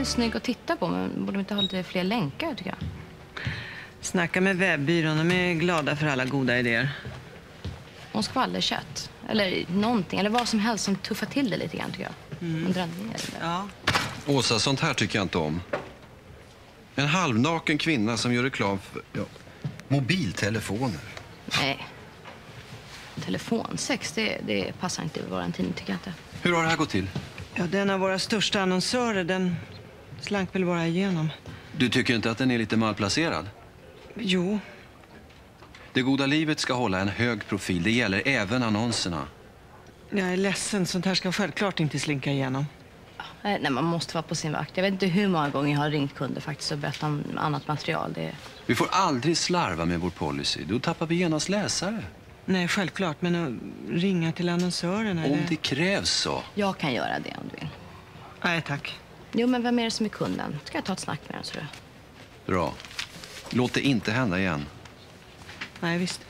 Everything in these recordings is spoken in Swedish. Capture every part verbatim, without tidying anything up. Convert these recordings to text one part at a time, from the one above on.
är snygg att titta på, men borde de inte ha lite fler länkar, tycker jag. Snacka med webbyrån, de är glada för alla goda idéer. Om skvallerkött, eller någonting, eller vad som helst som tuffar till det lite grann, tycker jag. Mm. Man drar ner det. Ja. Åsa, sånt här tycker jag inte om. En halvnaken kvinna som gör reklam för ja, mobiltelefoner. Nej. Telefonsex, det, det passar inte i vår tidning, tycker jag inte. Hur har det här gått till? Ja, den av våra största annonsörer, den slank väl bara igenom. Du tycker inte att den är lite malplacerad? Jo. Det goda livet ska hålla en hög profil. Det gäller även annonserna. Jag är ledsen, sånt här ska självklart inte slinka igenom. Nej, man måste vara på sin vakt. Jag vet inte hur många gånger jag har ringt kunder faktiskt och bett om annat material. Det... Vi får aldrig slarva med vår policy. Då tappar vi genast läsare. Nej, självklart. Men att ringa till annonsörerna... Om eller... det krävs så. Jag kan göra det om du vill. Nej, tack. Jo, men vem är det som är kunden? Ska jag ta ett snack med den, så du? Bra. Låt det inte hända igen. Nej, visst.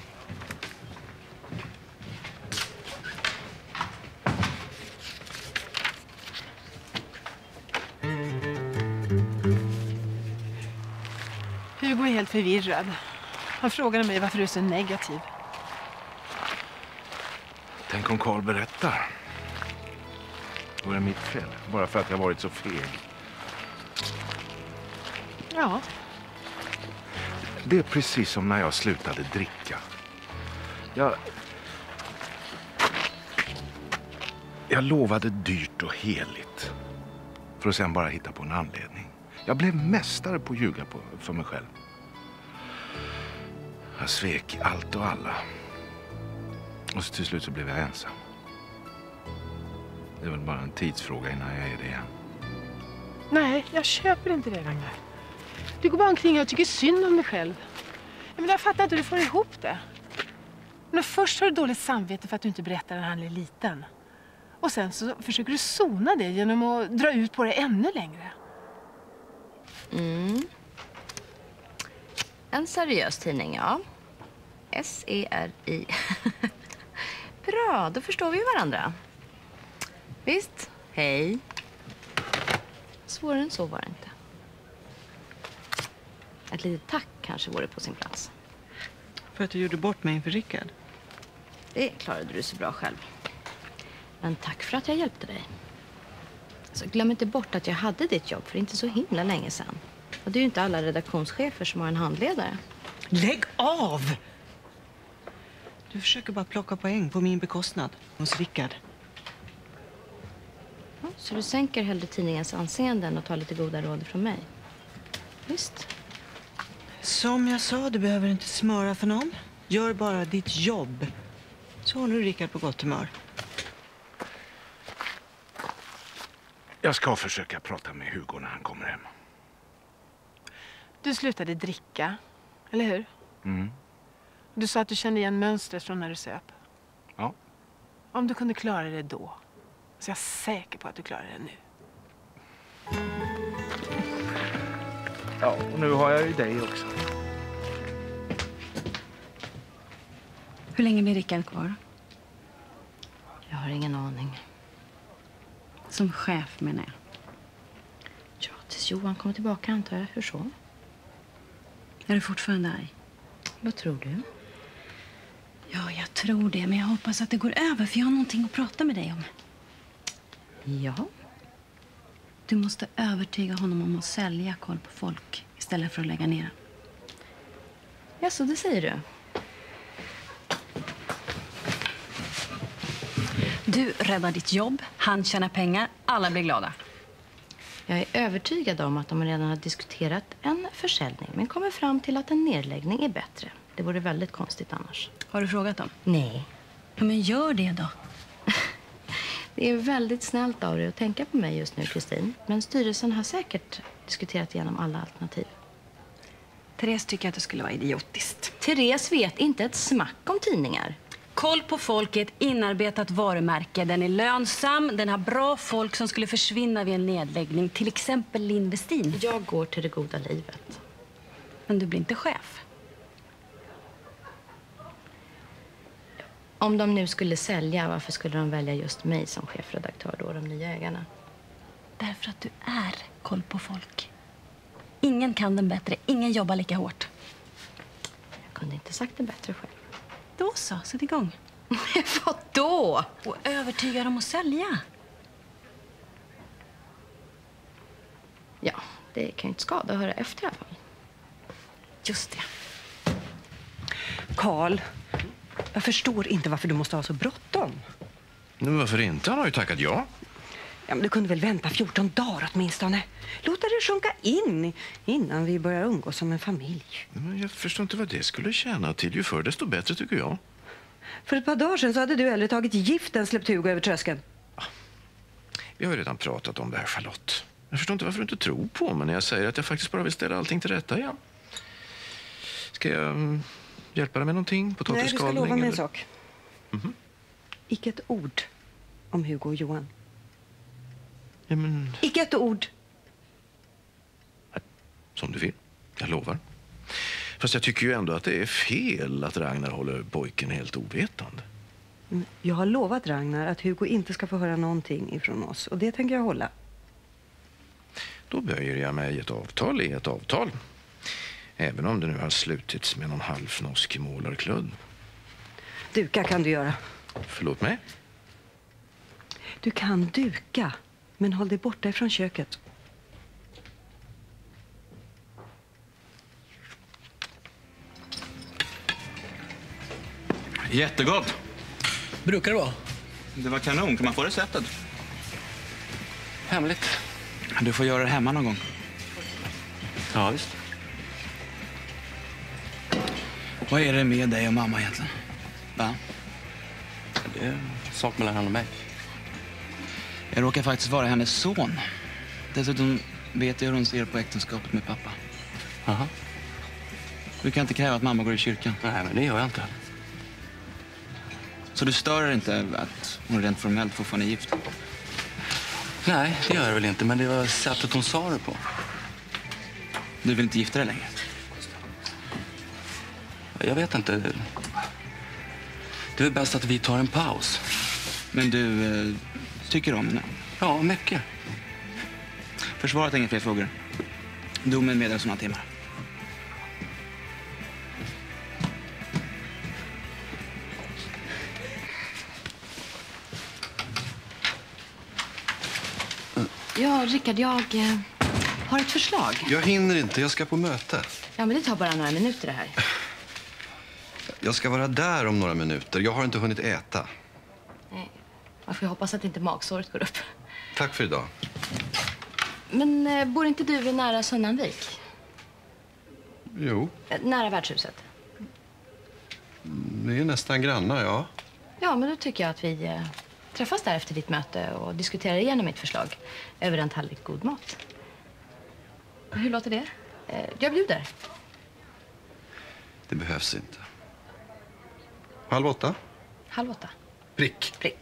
Hugo är helt förvirrad. Han frågade mig varför du är så negativ. Tänk om Carl berättar. Då är det mitt fel. Bara för att jag varit så feg. Ja. Det är precis som när jag slutade dricka. Jag... Jag lovade dyrt och heligt. För att sen bara hitta på en anledning. Jag blev mästare på att ljuga på, för mig själv. Jag svek allt och alla. Och så till slut så blev jag ensam. Det är väl bara en tidsfråga innan jag är det igen. Nej, jag köper inte det, Ragnar. Du går bara omkring och tycker synd om dig själv. Jag, menar, jag fattar inte hur du får ihop det. Men först har du dåligt samvete för att du inte berättar när han är liten. Och sen så försöker du sona det genom att dra ut på det ännu längre. Mm. En seriös tidning, ja. S E R I. Bra, då förstår vi varandra. Visst, hej. Svårare än så var det inte. Ett litet tack kanske vore på sin plats. För att du gjorde bort mig inför Rickard. Det klarade du så bra själv. Men tack för att jag hjälpte dig. Så glöm inte bort att jag hade ditt jobb för inte så himla länge sedan. Och det är ju inte alla redaktionschefer som har en handledare. Lägg av! Du försöker bara plocka poäng på min bekostnad hos Rickard. Ja, så du sänker hellre tidningens anseende än att ta lite goda råd från mig? Visst. Som jag sa, du behöver inte smöra för någon. Gör bara ditt jobb. Så håller du Rickard på gott humör. Jag ska försöka prata med Hugo när han kommer hem. Du slutade dricka, eller hur? Mm. Du sa att du kände igen mönstret från när du söp. Ja. Om du kunde klara det då, så är jag säker på att du klarar det nu. Ja, och nu har jag ju dig också. Hur länge blir Rickard kvar? Jag har ingen aning. Som chef, menar jag. Ja, tills Johan kommer tillbaka, antar jag. Hur så? Är du fortfarande arg? Vad tror du? Ja, jag tror det. Men jag hoppas att det går över, för jag har någonting att prata med dig om. Ja. Du måste övertyga honom om att sälja Koll på folk istället för att lägga ner den. Ja, så det säger du. Du räddar ditt jobb, han tjänar pengar, alla blir glada. Jag är övertygad om att de redan har diskuterat en försäljning men kommer fram till att en nedläggning är bättre. Det vore väldigt konstigt annars. Har du frågat dem? Nej. Ja, men gör det då. Det är väldigt snällt av dig att tänka på mig just nu, Kristin. Men styrelsen har säkert diskuterat igenom alla alternativ. Therese tycker att det skulle vara idiotiskt. Therese vet inte ett smack om tidningar. Koll på folk är ett inarbetat varumärke. Den är lönsam, den har bra folk som skulle försvinna vid en nedläggning. Till exempel Linn Westin. Jag går till det goda livet. Men du blir inte chef. Om de nu skulle sälja, varför skulle de välja just mig som chefredaktör då, de nya ägarna? Därför att du är koll på folk. Ingen kan den bättre, ingen jobbar lika hårt. Jag kunde inte sagt det bättre själv. Då så, sätt igång. Vadå? Och övertyga dem att sälja. Ja, det kan ju inte skada att höra efter i alla fall. Just det. Karl, jag förstår inte varför du måste ha så bråttom. Men varför inte? Han har ju tackat ja. Ja, men du kunde väl vänta fjorton dagar åtminstone. Låta det sjunka in innan vi börjar umgås som en familj. Men jag förstår inte vad det skulle tjäna till. Ju förr desto bättre tycker jag. För ett par dagar sedan så hade du hellre tagit gift än släppt Hugo över tröskeln. Vi har ju redan pratat om det här, Charlotte. Jag förstår inte varför du inte tror på mig när jag säger att jag faktiskt bara vill ställa allting till rätta igen. Ska jag um, hjälpa dig med någonting? Potatisskalning? Nej, du ska lova mig en eller? sak. Mm-hmm. Icke ett ord om Hugo och Johan. Ja, men... Icke ett ord. Som du vill. Jag lovar. Fast jag tycker ju ändå att det är fel att Ragnar håller pojken helt ovetande. Jag har lovat Ragnar att Hugo inte ska få höra någonting ifrån oss. Och det tänker jag hålla. Då böjer jag mig. Ett avtal är ett avtal. Även om det nu har slutits med någon halvfnoskig målarkludd. Duka kan du göra. Förlåt mig? Du kan duka, men håll dig borta ifrån köket. Jättegott. Brukar det vara? Det var kanon. Kan man få receptet? Hemligt. Du får göra det hemma någon gång. Ja, visst. Vad är det med dig och mamma egentligen? Va? Det är en sak mellan henne och mig. Jag råkar faktiskt vara hennes son. Dessutom vet jag hur hon ser på äktenskapet med pappa. Aha. Du kan inte kräva att mamma går i kyrkan. Nej, men det gör jag inte. Så du stör inte att hon rent formellt fortfarande är gift? Nej, det gör jag väl inte, men det var sättet hon sa det på. Du vill inte gifta dig längre? Jag vet inte. Det är väl bäst att vi tar en paus. Men du eh, tycker om henne? Ja, mycket. Försvaret har inga fler frågor. Domen meddelas om några timmar. Ja, Rickard, jag eh, har ett förslag. Jag hinner inte, jag ska på möte. Ja, men det tar bara några minuter det här. Jag ska vara där om några minuter. Jag har inte hunnit äta. Nej, man får ju hoppas att inte magsåret går upp. Tack för idag. Men eh, bor inte du nära Sunnanvik? Jo, Eh, nära värdshuset? vi är nästan grannar, ja. Ja, men då tycker jag att vi eh, träffas där efter ditt möte och diskuterar igenom mitt förslag över en tallrik god mat. Hur låter det? Eh, jag bjuder. Det behövs inte. Halv åtta? Halv åtta. Prick. Prick.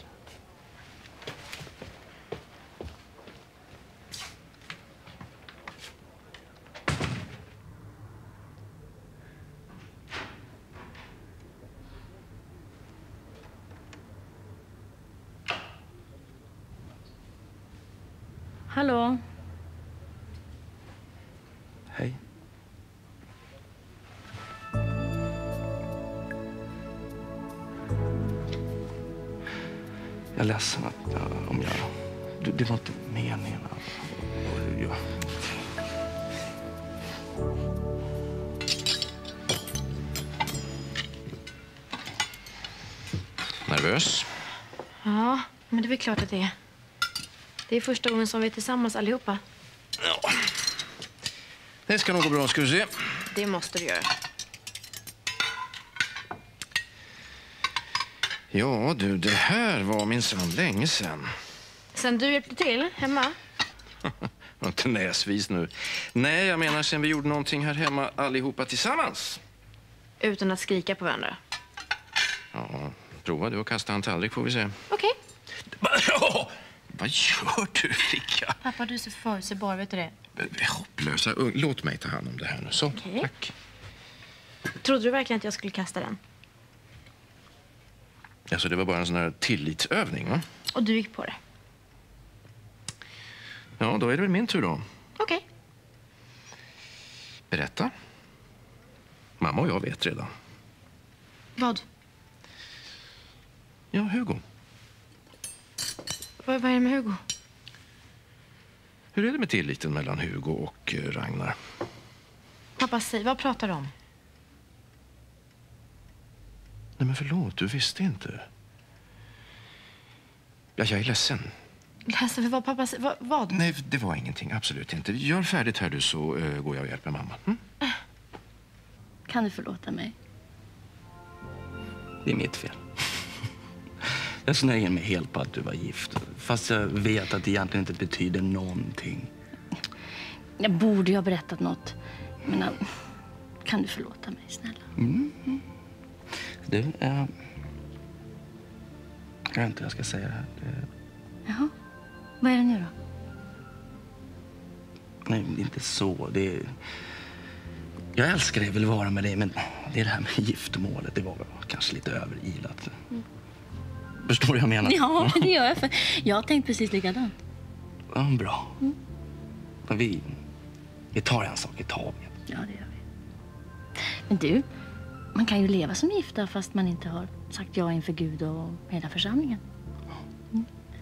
Hallå? Hej. Jag är ledsen att, uh, om jag... Det, det var inte meningen. Uh, ja. Nervös? Ja, men det är väl klart att det är. Det är första gången som vi är tillsammans allihopa. Ja. Det ska nog gå bra, ska vi se. Det måste du göra. Ja, du, det här var minsann länge sedan. Sen du hjälpte till hemma? Var inte näsvis nu. Nej, jag menar sen vi gjorde någonting här hemma allihopa tillsammans. Utan att skrika på varandra. Ja, prova du att kasta en tallrik får vi se. Okej. Ja, vad gör du, Rika? Pappa, du är så förutsägbar, vet du det? Hopplösa. Låt mig ta hand om det här nu. Så, Okej. tack. Trodde du verkligen att jag skulle kasta den? Alltså, det var bara en sån här tillitsövning, va? Och du gick på det? Ja, då är det väl min tur då. Okej. Okay. Berätta. Mamma och jag vet redan. Vad? Ja, Hugo. Vad, vad är det med Hugo? Hur är det med tilliten mellan Hugo och eh, Ragnar? Pappa, säg, vad pratar du om? Nej, men förlåt, du visste inte. Ja, jag är ledsen. Ledsen för vad, pappa? Vad? vad? Nej, det var ingenting. Absolut inte. Gör färdigt här du, så uh, går jag och hjälper mamma. Mm? Kan du förlåta mig? Det är mitt fel. Jag snöjer mig helt på att du var gift. Fast jag vet att det egentligen inte betyder någonting. Jag borde ju ha berättat något. Men uh, kan du förlåta mig, snälla? Mm. Du, äh, jag vet inte vad jag ska säga här. Det... Jaha. Vad är det nu då? Nej, det är inte så. Det är... Jag älskar dig, vill vara med dig, men det är det här med giftermålet. Det var kanske lite överilat. Mm. Förstår du vad jag menar? Ja, det gör jag. För jag har tänkt precis likadant. Ja, bra. Mm. Men vi, vi tar en sak i taget. Ja, det gör vi. Men du, man kan ju leva som gifta fast man inte har sagt ja inför Gud och hela församlingen. Mm.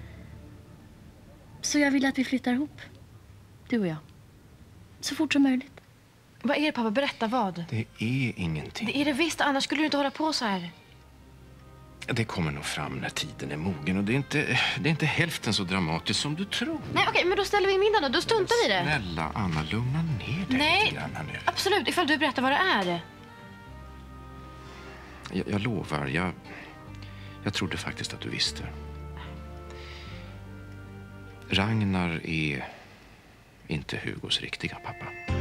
Så jag vill att vi flyttar ihop. Du och jag. Så fort som möjligt. Vad är det, pappa? Berätta vad. Det är ingenting. Det är det visst, annars skulle du inte hålla på så här. Det kommer nog fram när tiden är mogen. Och det är inte, det är inte hälften så dramatiskt som du tror. Nej, okej, men då ställer vi in middagen då. Då stuntar vi det. Snälla, Anna, lugna ner dig Nej, lite grann nu. Absolut, ifall du berättar vad det är. Jag, jag lovar, jag, jag trodde faktiskt att du visste. Ragnar är inte Hugos riktiga pappa.